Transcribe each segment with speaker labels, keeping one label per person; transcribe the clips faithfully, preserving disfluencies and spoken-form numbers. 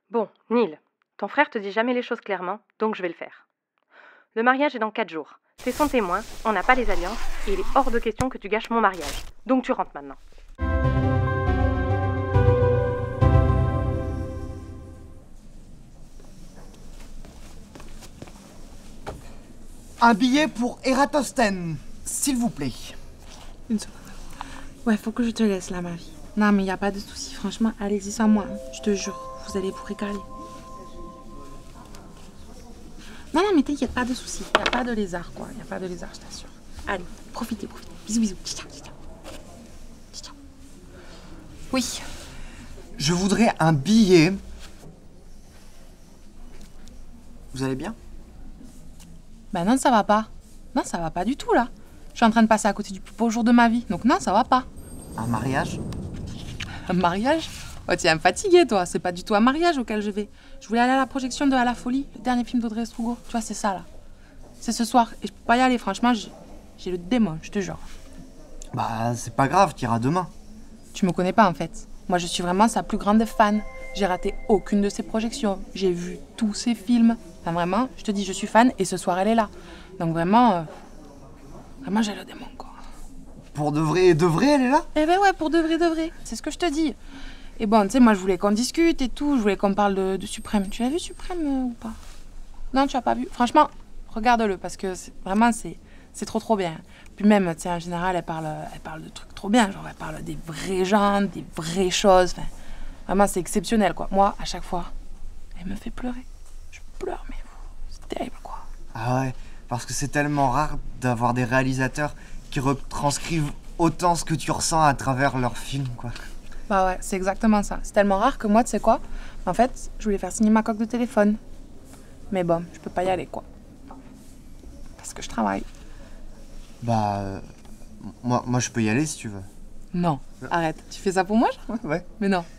Speaker 1: Bon, Neil, ton frère te dit jamais les choses clairement, donc je vais le faire. Le mariage est dans quatre jours. C'est son témoin, on n'a pas les alliances, et il est hors de question que tu gâches mon mariage. Donc tu rentres maintenant.
Speaker 2: Un billet pour Eratosthène, s'il vous plaît.
Speaker 3: Une seconde. Ouais, faut que je te laisse là, ma vie. Non, mais y a pas de souci. Franchement, allez-y sans moi. Hein. Je te jure, vous allez vous régaler. Non, non, mais t'inquiète, pas de souci. Y a pas de lézard, quoi. Y a pas de lézard, je t'assure. Allez, profitez, profitez. Bisous, bisous. Ciao, ciao, ciao. Ciao. Oui.
Speaker 2: Je voudrais un billet. Vous allez bien?
Speaker 3: Bah non, ça va pas. Non, ça va pas du tout, là. Je suis en train de passer à côté du plus beau jour de ma vie. Donc non, ça va pas.
Speaker 2: Un mariage?
Speaker 3: Un mariage? Oh, tu es me fatiguée, toi. C'est pas du tout un mariage auquel je vais. Je voulais aller à la projection de À la folie, le dernier film d'Audrey Strugo. Tu vois, c'est ça, là. C'est ce soir. Et je peux pas y aller, franchement. J'ai le démon, je te jure.
Speaker 2: Bah, c'est pas grave, t'iras demain.
Speaker 3: Tu me connais pas, en fait. Moi, je suis vraiment sa plus grande fan. J'ai raté aucune de ses projections. J'ai vu tous ses films. Enfin, vraiment, je te dis, je suis fan et ce soir, elle est là. Donc, vraiment, euh, vraiment, j'ai le démon, quoi.
Speaker 2: Pour de vrai, de vrai, elle est là?
Speaker 3: Eh ben ouais, pour de vrai, de vrai. C'est ce que je te dis. Et bon, tu sais, moi, je voulais qu'on discute et tout. Je voulais qu'on parle de, de Suprême. Tu l'as vu, Suprême, euh, ou pas? Non, tu as pas vu? Franchement, regarde-le, parce que c'est- vraiment, c'est c'est trop, trop bien. Puis même, tu sais, en général, elle parle, elle parle de trucs trop bien. Genre, elle parle des vrais gens, des vraies choses. Enfin, vraiment, c'est exceptionnel, quoi. Moi, à chaque fois, elle me fait pleurer. Je pleure, mais c'est terrible, quoi.
Speaker 2: Ah ouais, parce que c'est tellement rare d'avoir des réalisateurs qui retranscrivent autant ce que tu ressens à travers leurs films, quoi.
Speaker 3: Bah ouais, c'est exactement ça. C'est tellement rare que moi, tu sais quoi? En fait, je voulais faire signer ma coque de téléphone. Mais bon, je peux pas y aller, quoi. Parce que je travaille.
Speaker 2: Bah, euh, moi, moi, je peux y aller si tu veux.
Speaker 3: Non, arrête. Tu fais ça pour moi, genre?
Speaker 2: Ouais.
Speaker 3: Mais non.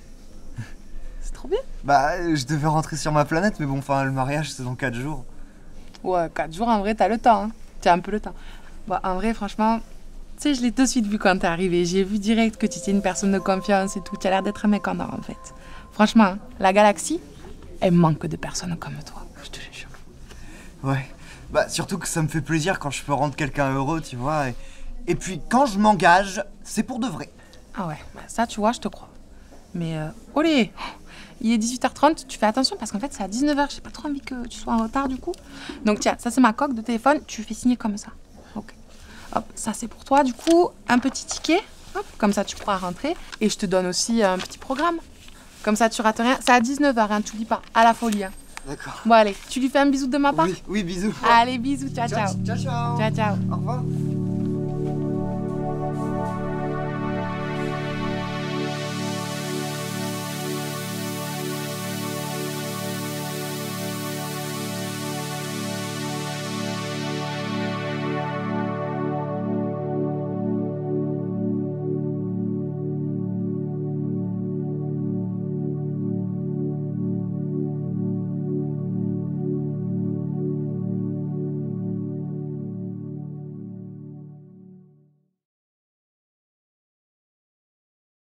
Speaker 3: C'est trop bien.
Speaker 2: Bah, euh, je devais rentrer sur ma planète, mais bon, enfin, le mariage, c'est dans quatre jours.
Speaker 3: Ouais, quatre jours, en vrai, t'as le temps. Hein. T'as un peu le temps. Bon, en vrai, franchement, tu sais, je l'ai tout de suite vu quand t'es arrivé. J'ai vu direct que tu étais une personne de confiance et tout. Tu as l'air d'être un mec en or, en fait. Franchement, hein, la galaxie, elle manque de personnes comme toi. Je te jure.
Speaker 2: Ouais. Bah, surtout que ça me fait plaisir quand je peux rendre quelqu'un heureux, tu vois. Et, et puis, quand je m'engage, c'est pour de vrai.
Speaker 3: Ah ouais, bah ça, tu vois, je te crois. Mais, euh, olé, il est dix-huit heures trente, tu fais attention parce qu'en fait, c'est à dix-neuf heures. J'ai pas trop envie que tu sois en retard, du coup. Donc, tiens, ça, c'est ma coque de téléphone. Tu fais signer comme ça. Ok. Hop, ça, c'est pour toi, du coup, un petit ticket. Hop, comme ça, tu pourras rentrer. Et je te donne aussi un petit programme. Comme ça, tu rates rien. C'est à dix-neuf heures, hein, tu dis pas. À la folie, hein.
Speaker 2: D'accord.
Speaker 3: Bon, allez, tu lui fais un bisou de ma part?
Speaker 2: Oui, oui, bisous.
Speaker 3: Allez, bisous, ciao, ciao.
Speaker 2: Ciao, ciao.
Speaker 3: Ciao, ciao.
Speaker 2: Au revoir.